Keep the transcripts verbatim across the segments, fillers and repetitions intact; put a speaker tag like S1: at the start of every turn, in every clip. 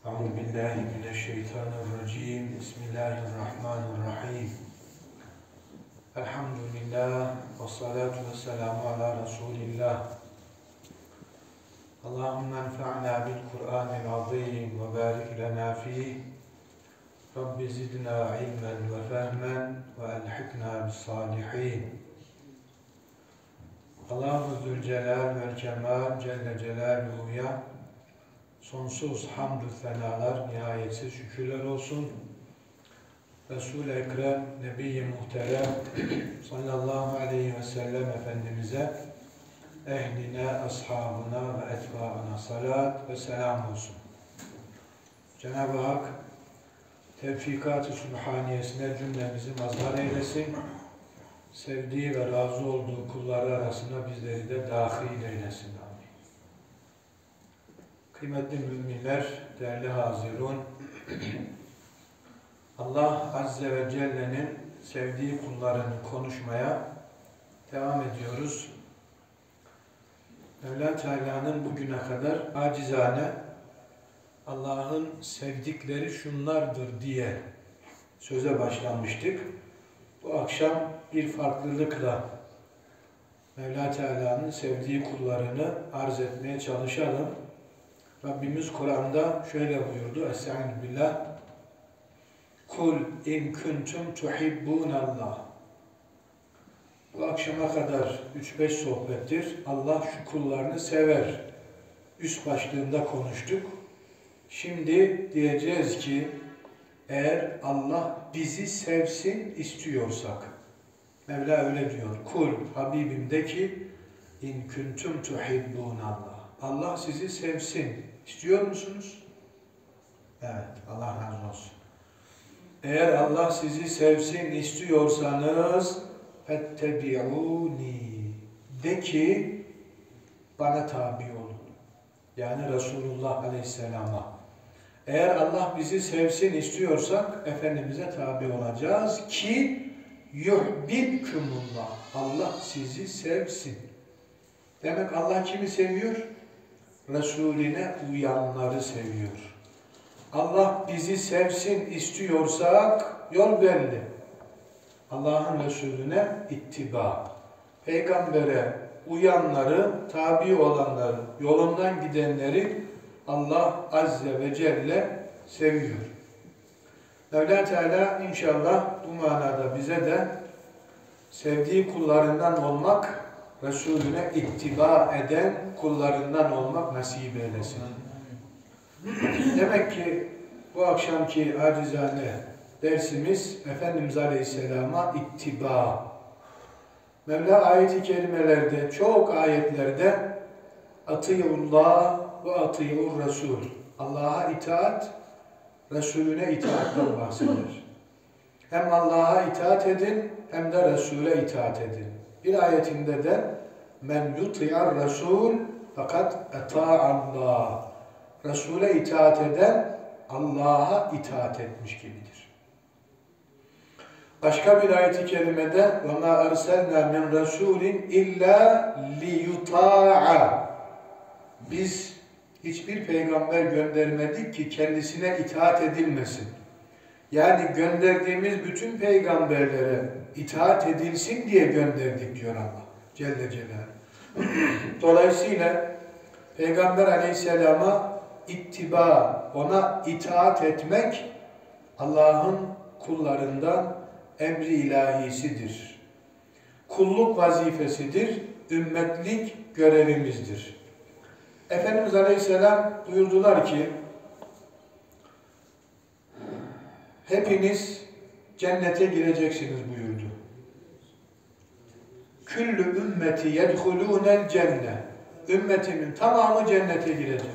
S1: Euzu billahi mineşşeytanirracim. Bismillahirrahmanirrahim. Elhamdülillah ve salatu ve selamu ala Resulillah. Allahümme enfa'na bil Kur'anil azim ve barik lena fih. Rabbi zidna ilmen ve fehmen ve elhikna bis salihin. Allahu Zülcelal vel Kemal Celle Celaluhu'ya sonsuz hamdü senalar, nihayetsiz şükürler olsun. Resul-i Ekrem, Nebi-i Muhterem sallallahu aleyhi ve sellem Efendimiz'e, ehline, ashabına ve etbaına salat ve selam olsun. Cenab-ı Hak tevfikat-ı sübhaniyesine cümlemizi mazhar eylesin. Sevdiği ve razı olduğu kulları arasına bizleri de dahil eylesin. Kıymetli müminler, değerli hazirun, Allah Azze ve Celle'nin sevdiği kullarını konuşmaya devam ediyoruz. Mevla Teala'nın bugüne kadar acizane Allah'ın sevdikleri şunlardır diye söze başlamıştık. Bu akşam bir farklılıkla Mevla Teala'nın sevdiği kullarını arz etmeye çalışalım. Rabbimiz Kur'an'da şöyle buyurdu. Estaizu billah. Kul in kuntum tuhibbunallah. Bu akşama kadar üç beş sohbettir. Allah şu kullarını sever. Üst başlığında konuştuk. Şimdi diyeceğiz ki eğer Allah bizi sevsin istiyorsak. Mevla öyle diyor. Kul Habibim de ki in kuntum tuhibbunallah. Allah sizi sevsin. İstiyor musunuz? Evet. Allah razı olsun. Eğer Allah sizi sevsin istiyorsanız fettebi'uni. De ki bana tabi olun. Yani Resulullah Aleyhisselam'a. Eğer Allah bizi sevsin istiyorsak Efendimiz'e tabi olacağız ki yuhbibkumullah. Allah sizi sevsin. Demek Allah kimi seviyor? Resulüne uyanları seviyor. Allah bizi sevsin istiyorsak yol belli. Allah'ın Resulüne ittiba. Peygambere uyanları, tabi olanları, yolundan gidenleri Allah Azze ve Celle seviyor. Mevla Teala inşallah bu manada bize de sevdiği kullarından olmak, Resulüne ittiba eden kullarından olmak nasip eylesin. Demek ki bu akşamki acizane dersimiz Efendimiz Aleyhisselam'a ittiba. Mevla ayet-i kerimelerde, çok ayetlerde atiyullah ve atiyur Resul. Allah'a itaat, Resulüne itaatten bahseder. Hem Allah'a itaat edin, hem de Resul'e itaat edin. Bir ayetinde de men yuti'ar Resul fakat eta'allah. Resul'e itaat eden Allah'a itaat etmiş gibidir. Başka bir ayet-i kerimede ve ma erselna min rasulin illa liyuta'a. Biz hiçbir peygamber göndermedik ki kendisine itaat edilmesin. Yani gönderdiğimiz bütün peygamberlere itaat edilsin diye gönderdik diyor Allah Celle Celaluhu. Dolayısıyla Peygamber Aleyhisselam'a ittiba, ona itaat etmek Allah'ın kullarından emri ilahisidir. Kulluk vazifesidir, ümmetlik görevimizdir. Efendimiz Aleyhisselam buyurdular ki hepiniz cennete gireceksiniz buyurdu. Küllü ümmeti yedhulûnel cennet. Ümmetimin tamamı cennete girecek.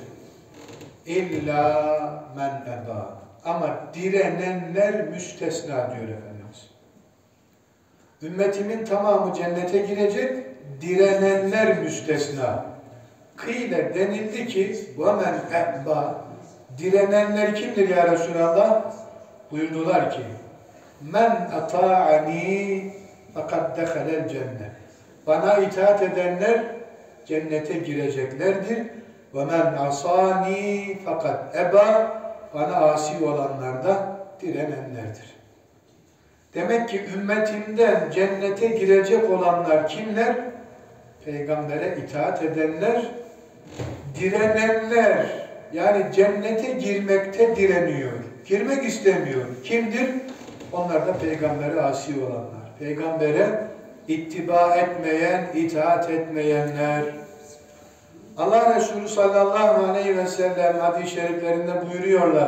S1: İlla men eba. Ama direnenler müstesna diyor Efendimiz. Ümmetimin tamamı cennete girecek, direnenler müstesna. Kıyle denildi ki وَمَنْ اَبَّا. Direnenler kimdir ya Resulallah? Buyurdular ki men ata'ani fakat dehalel cennet. Bana itaat edenler cennete gireceklerdir. Ve men asani fakat eba. bana asi olanlar da direnenlerdir. Demek ki ümmetinden cennete girecek olanlar kimler? Peygambere itaat edenler, direnenler, yani cennete girmekte direniyor, girmek istemiyor. Kimdir? Onlar da peygambere asi olanlar. Peygambere ittiba etmeyen, itaat etmeyenler. Allah Resulü sallallahu aleyhi ve sellem hadis-i şeriflerinde buyuruyorlar.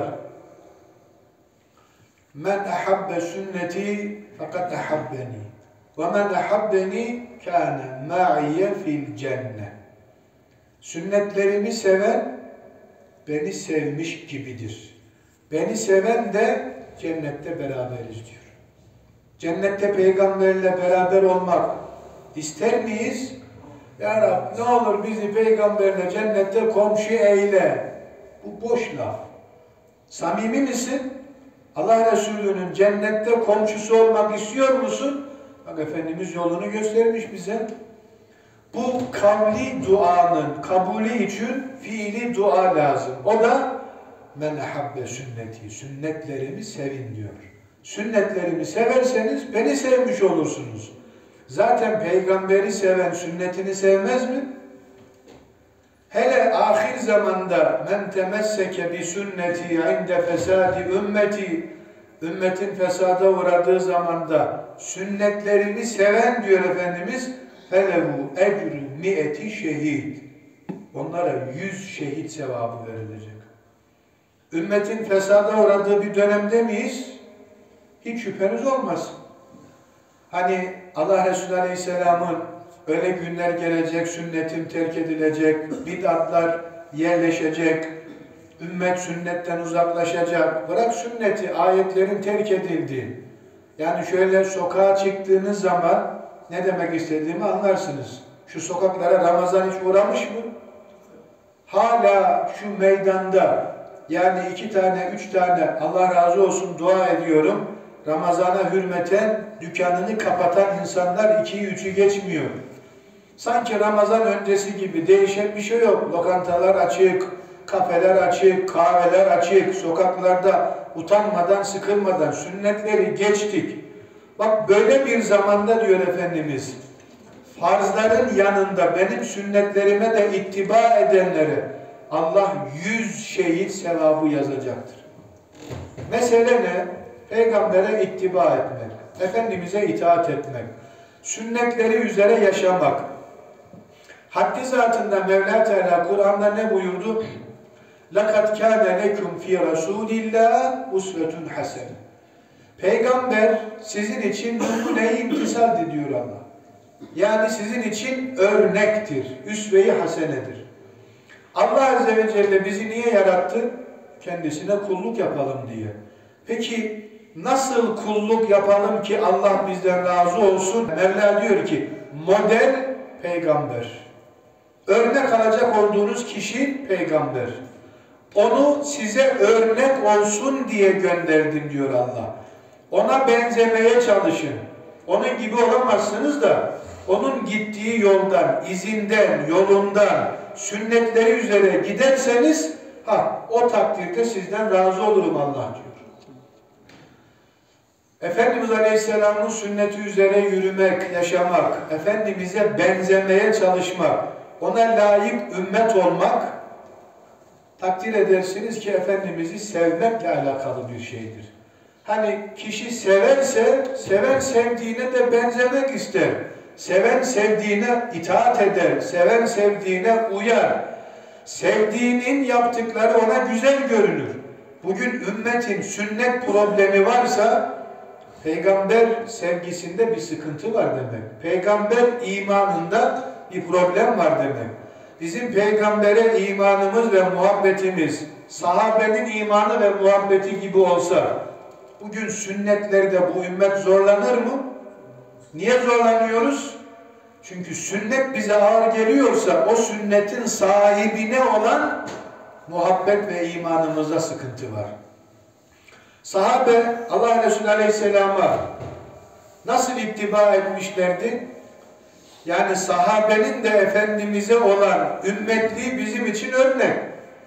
S1: Men ahabbe sünneti fakat ahabbeni ve men ahabbeni kâne ma'iyye fil cennet. Sünnetlerimi seven beni sevmiş gibidir. Beni seven de cennette beraberiz diyor. Cennette peygamberle beraber olmak ister miyiz? Ya Rab ne olur bizi peygamberle cennette komşu eyle. Bu boş laf. Samimi misin? Allah Resulü'nün cennette komşusu olmak istiyor musun? Bak Efendimiz yolunu göstermiş bize. Bu kavli duanın kabulü için fiili dua lazım. O da men ahabbe sünneti. Sünnetlerimi sevin diyor. Sünnetlerimi severseniz beni sevmiş olursunuz. Zaten peygamberi seven sünnetini sevmez mi? Hele ahir zamanda men temesseke bi sünneti inde fesadi ümmeti, ümmetin fesada uğradığı zamanda sünnetlerimi seven diyor Efendimiz, felehu ecrü mi'eti şehit. Onlara yüz şehit sevabı verilecek. Ümmetin fesada uğradığı bir dönemde miyiz? Hiç şüpheniz olmasın. Hani Allah Resulü Aleyhisselam'ın öyle günler gelecek, sünnetim terk edilecek, bid'atlar yerleşecek, ümmet sünnetten uzaklaşacak. Bırak sünneti, ayetlerin terk edildiği. Yani şöyle sokağa çıktığınız zaman ne demek istediğimi anlarsınız. Şu sokaklara Ramazan hiç uğramış mı? Hala şu meydanda, yani iki tane, üç tane Allah razı olsun dua ediyorum. Ramazana hürmeten dükkanını kapatan insanlar ikiyi üçü geçmiyor. Sanki Ramazan öncesi gibi değişen bir şey yok. Lokantalar açık, kafeler açık, kahveler açık, sokaklarda utanmadan, sıkılmadan sünnetleri geçtik. Bak böyle bir zamanda diyor Efendimiz, farzların yanında benim sünnetlerime de ittiba edenlere Allah yüz şehit sevabı yazacaktır. Mesele ne? Peygambere ittiba etmek, Efendimiz'e itaat etmek, sünnetleri üzere yaşamak. Haddi zatında Mevla Teala Kur'an'da ne buyurdu? لَقَدْ كَانَ لَكُمْ فِي رَسُولِ اللّٰهِ اُسْوَةٌ حَسَنٍ. Peygamber sizin için numune-i imtisaldir diyor Allah. Yani sizin için örnektir, üsve-i hasenedir. Allah Azze ve Celle bizi niye yarattı? Kendisine kulluk yapalım diye. Peki nasıl kulluk yapalım ki Allah bizden razı olsun? Mevla diyor ki model peygamber. Örnek alacak olduğunuz kişi peygamber. Onu size örnek olsun diye gönderdim diyor Allah. Ona benzemeye çalışın. Onun gibi olamazsınız da onun gittiği yoldan, izinden, yolundan, sünnetleri üzere giderseniz ha, o takdirde sizden razı olurum Allah diyor. Efendimiz Aleyhisselam'ın sünneti üzere yürümek, yaşamak, Efendimiz'e benzemeye çalışmak, ona layık ümmet olmak, takdir edersiniz ki Efendimiz'i sevmekle alakalı bir şeydir. Hani kişi severse, seven sevdiğine de benzemek ister. Seven sevdiğine itaat eder, seven sevdiğine uyar. Sevdiğinin yaptıkları ona güzel görünür. Bugün ümmetin sünnet problemi varsa, peygamber sevgisinde bir sıkıntı var demek. Peygamber imanında bir problem var demek. Bizim peygambere imanımız ve muhabbetimiz, sahabenin imanı ve muhabbeti gibi olsa, bugün sünnetlerde bu ümmet zorlanır mı? Niye zorlanıyoruz? Çünkü sünnet bize ağır geliyorsa, o sünnetin sahibine olan muhabbet ve imanımızda sıkıntı var. Sahabe Allah Resulü Aleyhisselam'a nasıl ittiba etmişlerdi? Yani sahabenin de Efendimiz'e olan ümmetliği bizim için örnek.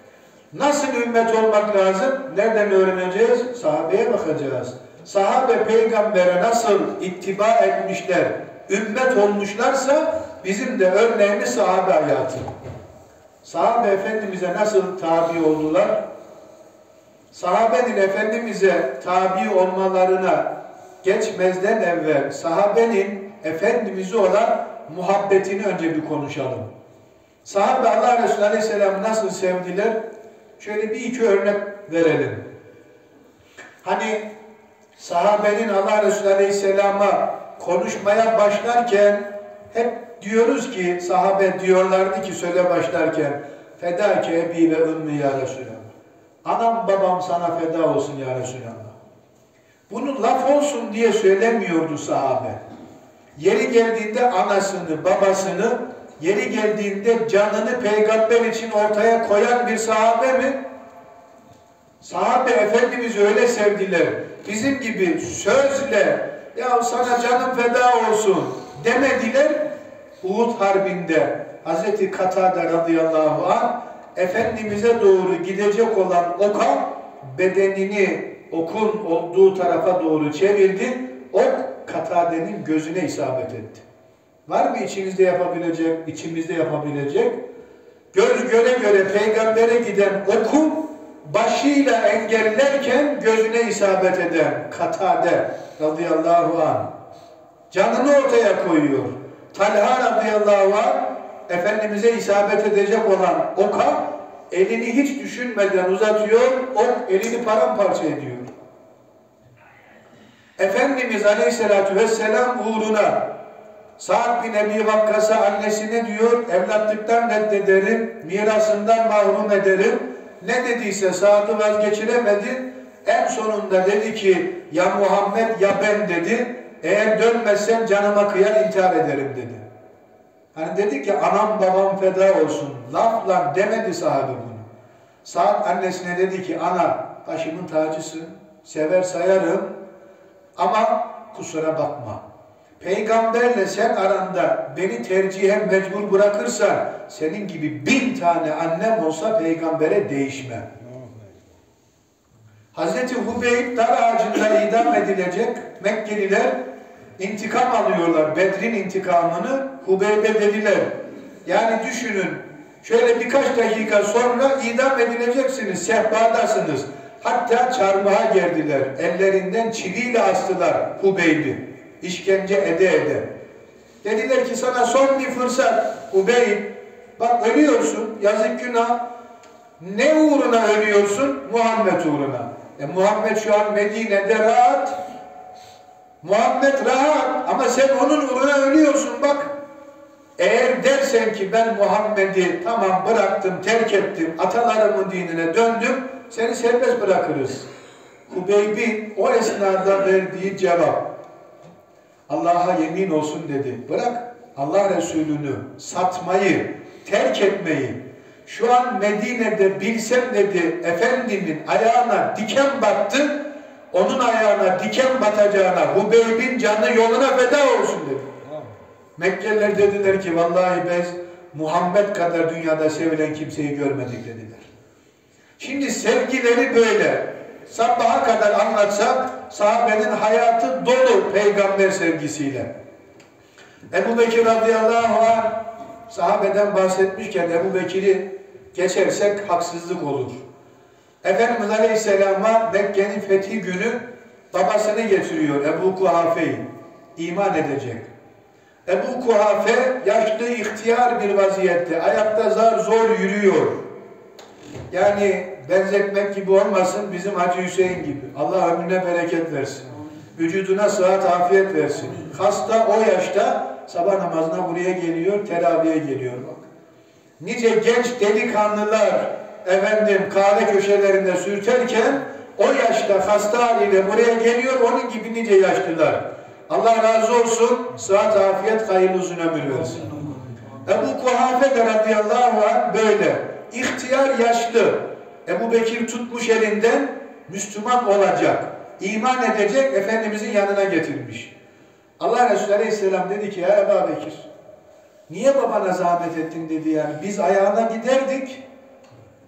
S1: Nasıl ümmet olmak lazım? Nereden öğreneceğiz? Sahabeye bakacağız. Sahabe peygambere nasıl ittiba etmişler, ümmet olmuşlarsa bizim de örneğimiz sahabe hayatı. Sahabe Efendimiz'e nasıl tabi oldular? Sahabenin Efendimiz'e tabi olmalarına geçmezden evvel sahabenin Efendimiz'e olan muhabbetini önce bir konuşalım. Sahabe Allah Resulü Aleyhisselam'ı nasıl sevdiler? Şöyle bir iki örnek verelim. Hani sahabenin Allah Resulü Aleyhisselam'a konuşmaya başlarken hep diyoruz ki, sahabe diyorlardı ki söyle başlarken, fedâke ebi ve ümmü ya Resulallah. Anam babam sana feda olsun ya Resulallah. Bunu laf olsun diye söylemiyordu sahabe. Yeri geldiğinde anasını, babasını, yeri geldiğinde canını peygamber için ortaya koyan bir sahabe mi? Sahabe Efendimiz öyle sevdiler. Bizim gibi sözle ya sana canım feda olsun demediler. Uhud Harbi'nde Hazreti Katada radıyallahu anh Efendimiz'e doğru gidecek olan oka bedenini okun olduğu tarafa doğru çevirdi. Ok Katade'nin gözüne isabet etti. Var mı içinizde yapabilecek, içimizde yapabilecek? Göz göre göre peygambere giden oku başıyla engellerken gözüne isabet eden Katade radıyallahu anh canını ortaya koyuyor. Talha radıyallahu anh Efendimiz'e isabet edecek olan oka elini hiç düşünmeden uzatıyor, ok elini paramparça ediyor. Efendimiz Aleyhisselatü Vesselam uğruna Sa'd bin Ebi Vakkas'a annesine diyor, evlatlıktan reddederim, mirasından mahrum ederim. Ne dediyse Sa'd'ı vazgeçiremedi. En sonunda dedi ki, ya Muhammed ya ben dedi, eğer dönmezsen canıma kıyar intihar ederim dedi. Hani dedi ki anam babam feda olsun. Lafla demedi sahabe bunu. Sa'd annesine dedi ki ana başımın tacısın, sever sayarım ama kusura bakma. Peygamberle sen aranda beni tercihe mecbur bırakırsan senin gibi bin tane annem olsa peygambere değişmem. Hazreti Hubeyb dar ağacında idam edilecek. Mekkeliler intikam alıyorlar. Bedr'in intikamını Hubeyb'e dediler. Yani düşünün, şöyle birkaç dakika sonra idam edileceksiniz, sehpadasınız. Hatta çarmıha gerdiler. Ellerinden çiviyle astılar Hubeyb'i. İşkence ede ede. Dediler ki sana son bir fırsat Hubeyb. Bak ölüyorsun, yazık günah. Ne uğruna ölüyorsun? Muhammed uğruna. E, Muhammed şu an Medine'de rahat. Muhammed rahat ama sen onun uğruna ölüyorsun bak. Eğer dersen ki ben Muhammed'i tamam bıraktım, terk ettim, atalarımın dinine döndüm, seni serbest bırakırız. Hubeyb'in o esnada verdiği cevap, Allah'a yemin olsun dedi. Bırak Allah Resulü'nü satmayı, terk etmeyi. Şu an Medine'de bilsem dedi, Efendimin ayağına diken battı, onun ayağına diken batacağına Hubeyb'in canı yoluna feda olsun dedi. Mekkeliler dediler ki vallahi biz Muhammed kadar dünyada sevilen kimseyi görmedik dediler. Şimdi sevgileri böyle. Sabaha kadar anlatsak sahabenin hayatı dolu peygamber sevgisiyle. Ebu Bekir radıyallahu anh sahabeden bahsetmişken Ebu Bekir'i geçersek haksızlık olur. Efendimiz Aleyhisselam'a Mekke'nin fethi günü babasını getiriyor Ebu Kuhafe'yi. İman edecek. Ebu Kuhafe yaşlı ihtiyar bir vaziyette. Ayakta zar zor yürüyor. Yani benzetmek gibi olmasın bizim Hacı Hüseyin gibi. Allah ömrüne bereket versin. Vücuduna sıhhat afiyet versin. Hasta o yaşta sabah namazına buraya geliyor, teraviye geliyor bak. Nice genç delikanlılar efendim kahve köşelerinde sürterken o yaşta hasta haliyle buraya geliyor, onun gibi nice yaşlılar. Allah razı olsun, sıhhat afiyet, hayırlı uzun ömür versin. Ebu Kuhafe de radıyallahu anh böyle. İhtiyar yaşlı. Ebu Bekir tutmuş elinden Müslüman olacak. İman edecek, Efendimizin yanına getirmiş. Allah Resulü Aleyhisselam dedi ki ya Ebu Bekir niye babana zahmet ettin dedi yani. Biz ayağına giderdik.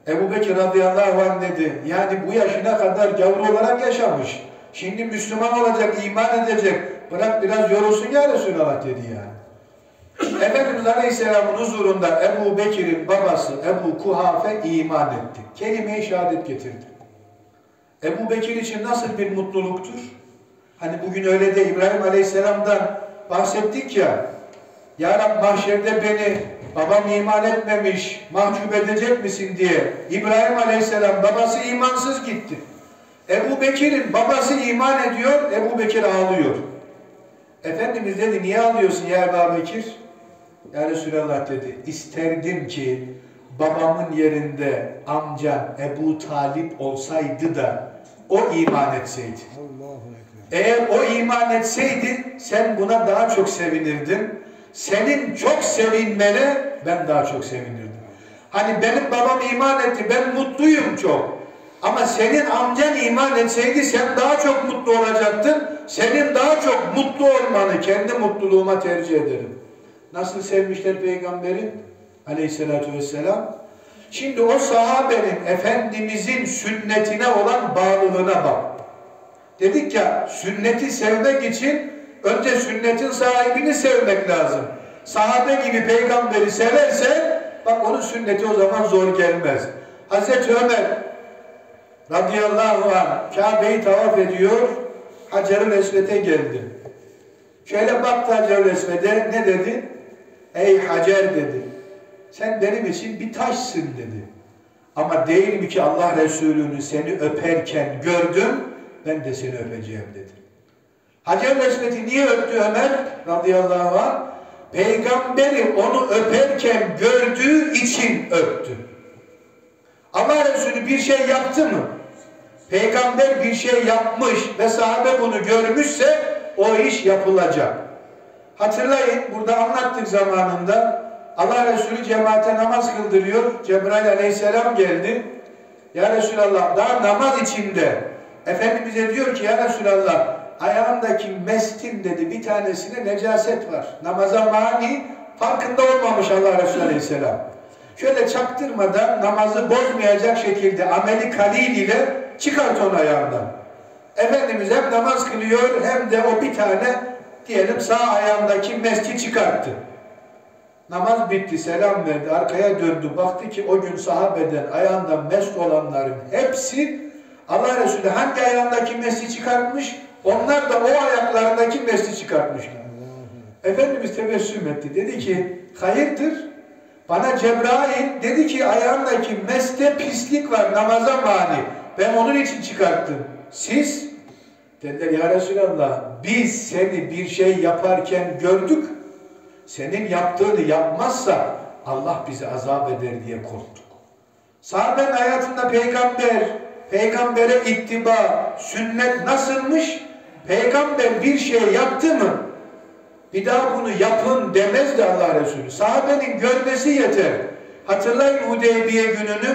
S1: Ebu Bekir radıyallahu anh dedi, yani bu yaşına kadar gavur olarak yaşamış. Şimdi Müslüman olacak, iman edecek. Bırak biraz yorulsun ya Resulallah dedi yani. Efendimiz Aleyhisselam'ın huzurunda Ebu Bekir'in babası Ebu Kuhafe iman etti. Kelime-i şehadet getirdi. Ebu Bekir için nasıl bir mutluluktur? Hani bugün öyle de İbrahim Aleyhisselam'dan bahsettik ya. Ya Rab mahşerde beni babam iman etmemiş, mahcup edecek misin diye İbrahim Aleyhisselam babası imansız gitti. Ebu Bekir'in babası iman ediyor, Ebu Bekir ağlıyor. Efendimiz dedi, niye ağlıyorsun ya Ebu Bekir? Ya Resulallah dedi, isterdim ki babamın yerinde amcan Ebu Talip olsaydı da o iman etseydi. Eğer o iman etseydi sen buna daha çok sevinirdin. Senin çok sevinmene ben daha çok sevinirdim. Hani benim babam iman etti, ben mutluyum çok. Ama senin amcan iman etseydi sen daha çok mutlu olacaktın. Senin daha çok mutlu olmanı kendi mutluluğuma tercih ederim. Nasıl sevmişler Peygamberi Aleyhisselatü Vesselam? Şimdi o sahabenin Efendimizin sünnetine olan bağlılığına bak. Dedik ya, sünneti sevmek için önce sünnetin sahibini sevmek lazım. Sahabe gibi peygamberi seversen, bak onun sünneti o zaman zor gelmez. Hazreti Ömer radıyallahu anh Kabe'yi tavaf ediyor, Hacer-ül Esved'e geldi. Şöyle baktı Hacer-ül Esved'e, ne dedi? Ey Hacer dedi, sen benim için bir taşsın dedi. Ama değil mi ki Allah Resulü'nü seni öperken gördüm, ben de seni öpeceğim dedi. Hacer-ül Esved'i niye öptü Ömer radıyallahu anh? Peygamberi onu öperken gördüğü için öptü. Allah Resulü bir şey yaptı mı? Peygamber bir şey yapmış ve sahabe bunu görmüşse o iş yapılacak. Hatırlayın, burada anlattık zamanında. Allah Resulü cemaate namaz kıldırıyor. Cebrail aleyhisselam geldi. Ya Resulallah, daha namaz içinde Efendimiz'e diyor ki ya Resulallah, ayağındaki mestin dedi bir tanesine necaset var. Namaza mani, farkında olmamış Allah Resulü aleyhisselam. Şöyle çaktırmadan namazı bozmayacak şekilde ameli kalil ile çıkart onu ayağından. Efendimiz hem namaz kılıyor hem de o bir tane diyelim sağ ayağındaki mesti çıkarttı. Namaz bitti, selam verdi, arkaya döndü, baktı ki o gün sahabeden ayağında mest olanların hepsi Allah Resulü hangi ayağındaki mesti çıkartmış, onlar da o ayaklarındaki mesti çıkartmışlar. Efendimiz tebessüm etti, dedi ki hayırdır? Bana Cebrail dedi ki ayağındaki meste pislik var, namaza mani. Ben onun için çıkarttım. Siz? Dediler ya Resulallah, biz seni bir şey yaparken gördük. Senin yaptığını yapmazsa Allah bizi azap eder diye korktuk. Sahabenin hayatında peygamber, peygambere ittiba, sünnet nasılmış? Peygamber bir şey yaptı mı? Bir daha bunu yapın demezdi Allah Resulü. Sahabenin görmesi yeter. Hatırlayın Hudeybiye gününü.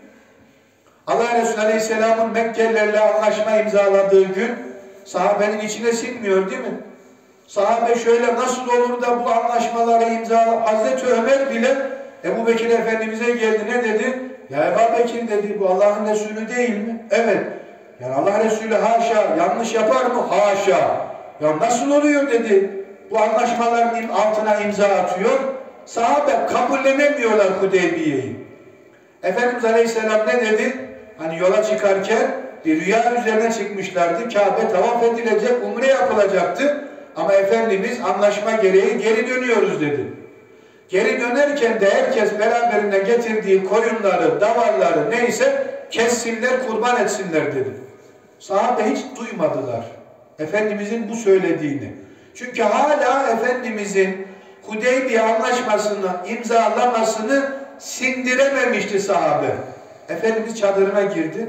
S1: Allah Resulü Aleyhisselam'ın Mekkelilerle anlaşma imzaladığı gün sahabenin içine sinmiyor değil mi? Sahabe şöyle nasıl olur da bu anlaşmaları imzala? Hazreti Ömer bile Ebu Bekir Efendimiz'e geldi, ne dedi? Ya Ebu Bekir dedi, bu Allah'ın Resulü değil mi? Evet. Yani Allah Resulü haşa yanlış yapar mı? Haşa. Ya nasıl oluyor dedi. Bu anlaşmaların altına imza atıyor. Sahabe kabullenemiyorlar Hudeybiye'yi. Efendimiz Aleyhisselam ne dedi? Hani yola çıkarken bir rüya üzerine çıkmışlardı. Kabe tavaf edilecek, umre yapılacaktı. Ama Efendimiz anlaşma gereği geri dönüyoruz dedi. Geri dönerken de herkes beraberinde getirdiği koyunları, davarları neyse kessinler, kurban etsinler dedi. Sahabe hiç duymadılar Efendimizin bu söylediğini. Çünkü hala Efendimizin Hudeybiye anlaşmasını imzalamasını sindirememişti sahabe. Efendimiz çadırına girdi.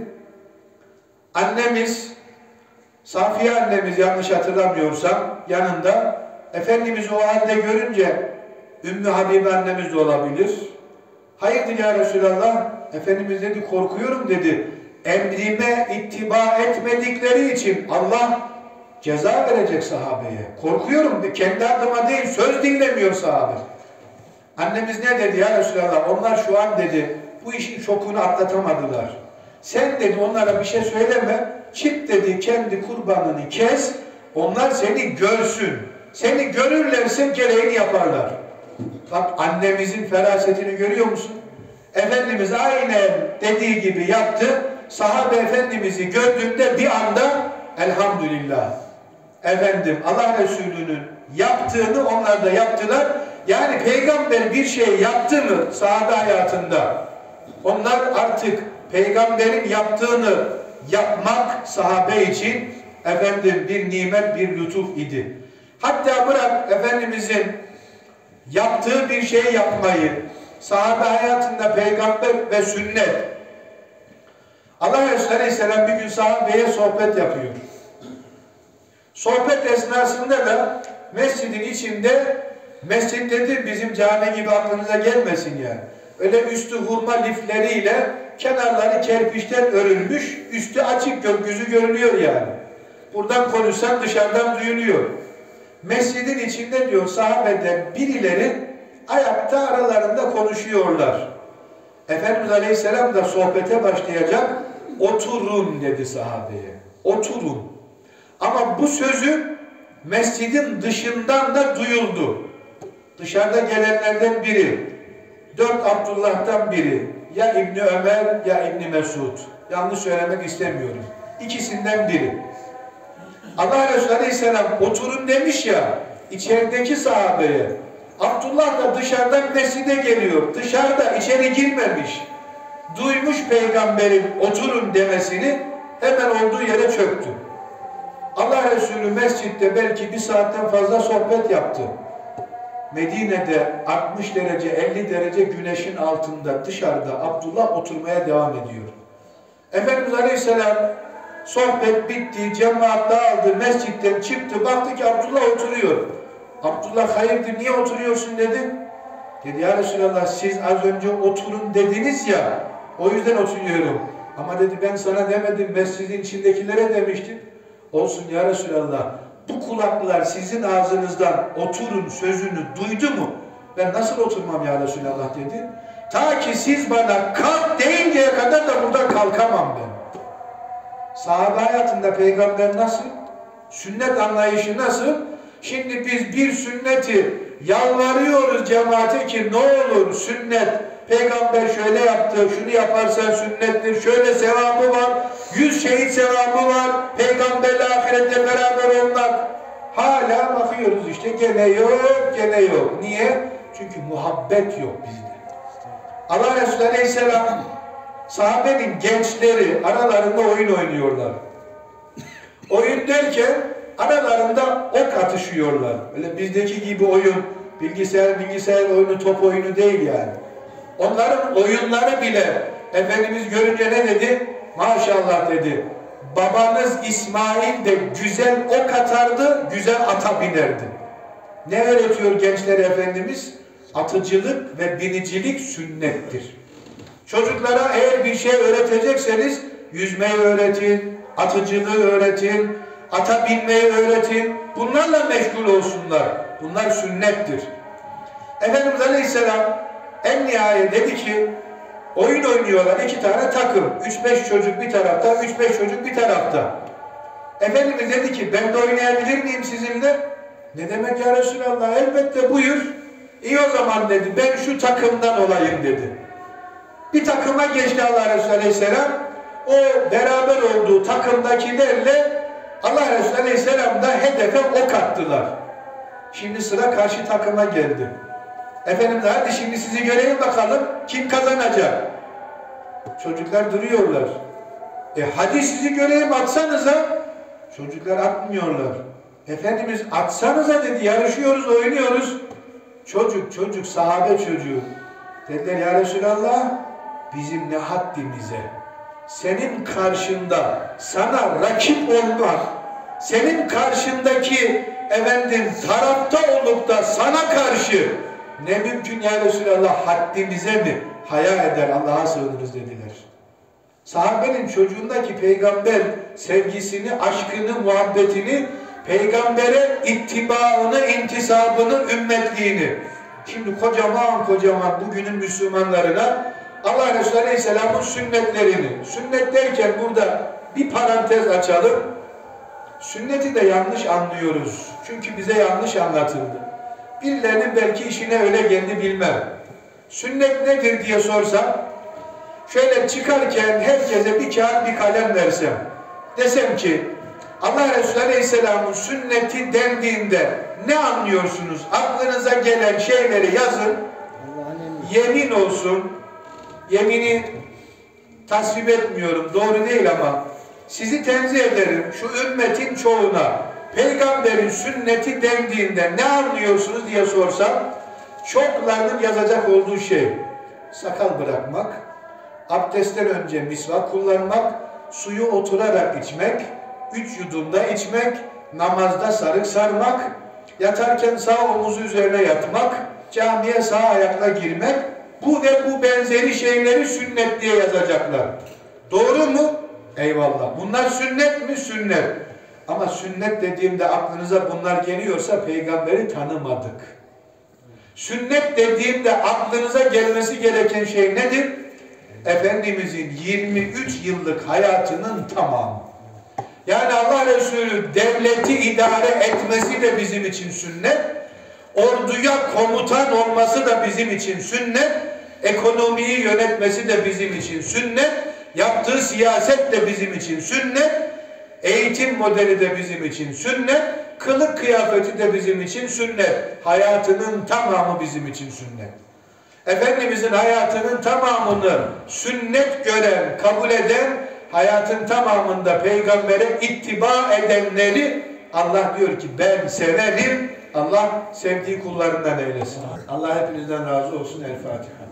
S1: Annemiz, Safiye annemiz yanlış hatırlamıyorsam yanında, Efendimiz'i o halde görünce Ümmü Habibe annemiz de olabilir. Hayırdır ya Resulallah? Efendimiz dedi korkuyorum dedi. Emrime ittiba etmedikleri için Allah ceza verecek sahabeye. Korkuyorum. Kendi adıma değil, söz dinlemiyor sahabe. Annemiz ne dedi ya Resulallah? Onlar şu an dedi bu işin şokunu atlatamadılar. Sen dedi onlara bir şey söyleme, çık dedi kendi kurbanını kes, onlar seni görsün. Seni görürlerse gereğini yaparlar. Bak annemizin ferasetini görüyor musun? Efendimiz aynen dediği gibi yaptı. Sahabe Efendimiz'i gördüğünde bir anda elhamdülillah. Efendim Allah Resulü'nün yaptığını onlar da yaptılar. Yani peygamber bir şey yaptı mı sahabe hayatında? Onlar artık peygamberin yaptığını yapmak sahabe için efendim bir nimet, bir lütuf idi. Hatta bırak Efendimizin yaptığı bir şey yapmayı, sahabe hayatında peygamber ve sünnet. Allah Resulü Aleyhisselam bir gün sahabeye sohbet yapıyor. Sohbet esnasında da mescidin içinde, mescid dedi bizim cami gibi aklınıza gelmesin yani. Öyle üstü hurma lifleriyle kenarları kerpiçten örülmüş, üstü açık gökyüzü görünüyor yani. Buradan konuşsan dışarıdan duyuluyor. Mescidin içinde diyor sahabeden birileri ayakta aralarında konuşuyorlar. Efendimiz Aleyhisselam da sohbete başlayacak. Oturun dedi sahabeye. Oturun. Ama bu sözü mescidin dışından da duyuldu. Dışarıda gelenlerden biri, dört Abdullah'tan biri, ya İbni Ömer ya İbni Mesud. Yanlış söylemek istemiyorum. İkisinden biri. Allah Resulü Aleyhisselam oturun demiş ya, içerideki sahabeye. Abdullah da dışarıdan mescide geliyor. Dışarıda içeri girmemiş. Duymuş peygamberin oturun demesini, hemen olduğu yere çöktü. Allah Resulü mescitte belki bir saatten fazla sohbet yaptı. Medine'de altmış derece, elli derece güneşin altında dışarıda Abdullah oturmaya devam ediyor. Efendimiz Aleyhisselam sohbet bitti, cemaat dağıldı, mescitten çıktı, baktı ki Abdullah oturuyor. Abdullah hayırdır, niye oturuyorsun dedi. Dedi ya Resulallah siz az önce oturun dediniz ya, o yüzden oturuyorum. Ama dedi ben sana demedim, mescidin içindekilere demiştim. Olsun ya Resulallah, bu kulaklar sizin ağzınızdan oturun sözünü duydu mu? Ben nasıl oturmam ya Resulallah dedi. Ta ki siz bana kalk deyinceye kadar da buradan kalkamam ben. Sahabe hayatında peygamber nasıl? Sünnet anlayışı nasıl? Şimdi biz bir sünneti yalvarıyoruz cemaate ki ne olur sünnet, peygamber şöyle yaptı, şunu yaparsan sünnettir, şöyle sevabı var, yüz şehit sevabı var, peygamberle ahirette beraber olmak. Hala bakıyoruz işte gene yok, gene yok. Niye? Çünkü muhabbet yok bizde. Allah Resulü Aleyhisselam sahabenin gençleri aralarında oyun oynuyorlar. Oyun derken aralarında ok atışıyorlar. Öyle bizdeki gibi oyun, bilgisayar bilgisayar oyunu, top oyunu değil yani. Onların oyunları bile Efendimiz görünce ne dedi? Maşallah dedi. Babanız İsmail de güzel ok atardı, güzel ata binerdi. Ne öğretiyor gençlere Efendimiz? Atıcılık ve binicilik sünnettir. Çocuklara eğer bir şey öğretecekseniz yüzmeyi öğretin, atıcılığı öğretin, ata binmeyi öğretin. Bunlarla meşgul olsunlar. Bunlar sünnettir. Efendimiz Aleyhisselam en nihayet dedi ki oyun oynuyorlar iki tane takım. Üç beş çocuk bir tarafta, üç beş çocuk bir tarafta. Efendimiz dedi ki ben de oynayabilir miyim sizinle? Ne demek ya Resulallah? Elbette buyur. İyi o zaman dedi ben şu takımdan olayım dedi. Bir takıma geçti Allah Resulü Aleyhisselam. O beraber olduğu takımdakilerle Allah Resulü Aleyhisselam da hedefe ok attılar. Şimdi sıra karşı takıma geldi. Efendim hadi şimdi sizi göreyim bakalım kim kazanacak? Çocuklar duruyorlar. E hadi sizi göreyim atsanıza. Çocuklar atmıyorlar. Efendimiz atsanıza dedi, yarışıyoruz, oynuyoruz. Çocuk çocuk sahabe çocuğu. Dediler ya Resulallah bizim ne haddimize. Senin karşında sana rakip olmak, senin karşındaki efendim tarafta olup da sana karşı ne mümkün ya Resulallah, haddimize mi haya eder, Allah'a sığınırız dediler. Sahabenin çocuğundaki peygamber sevgisini, aşkını, muhabbetini, peygambere ittibaını, intisabını, ümmetliğini. Şimdi kocaman kocaman bugünün Müslümanlarına Allah Resulü Aleyhisselam'ın sünnetlerini, sünnet derken burada bir parantez açalım. Sünneti de yanlış anlıyoruz. Çünkü bize yanlış anlatıldı. Birilerinin belki işine öyle geldi bilmem. Sünnet nedir diye sorsam, şöyle çıkarken herkese bir kağıt bir kalem versem, desem ki Allah Resulü Aleyhisselam'ın sünneti dendiğinde ne anlıyorsunuz? Aklınıza gelen şeyleri yazın. Yemin olsun, yemini tasvip etmiyorum, doğru değil ama sizi tenzih ederim şu ümmetin çoğuna peygamberin sünneti dendiğinde ne anlıyorsunuz diye sorsam çoklarının yazacak olduğu şey sakal bırakmak, abdestten önce misvak kullanmak, suyu oturarak içmek, üç yudumda içmek, namazda sarık sarmak, yatarken sağ omuzu üzerine yatmak, camiye sağ ayakla girmek, bu ve bu benzeri şeyleri sünnet diye yazacaklar. Doğru mu? Eyvallah. Bunlar sünnet mi? Sünnet. Ama sünnet dediğimde aklınıza bunlar geliyorsa peygamberi tanımadık. Sünnet dediğimde aklınıza gelmesi gereken şey nedir? Efendimizin yirmi üç yıllık hayatının tamamı. Yani Allah Resulü devleti idare etmesi de bizim için sünnet. Orduya komutan olması da bizim için sünnet. Ekonomiyi yönetmesi de bizim için sünnet. Yaptığı siyaset de bizim için sünnet. Eğitim modeli de bizim için sünnet. Kılık kıyafeti de bizim için sünnet. Hayatının tamamı bizim için sünnet. Efendimizin hayatının tamamını sünnet gören, kabul eden, hayatın tamamında peygambere ittiba edenleri Allah diyor ki ben severim. Allah sevdiği kullarından eylesin. Allah hepinizden razı olsun. El Fatiha.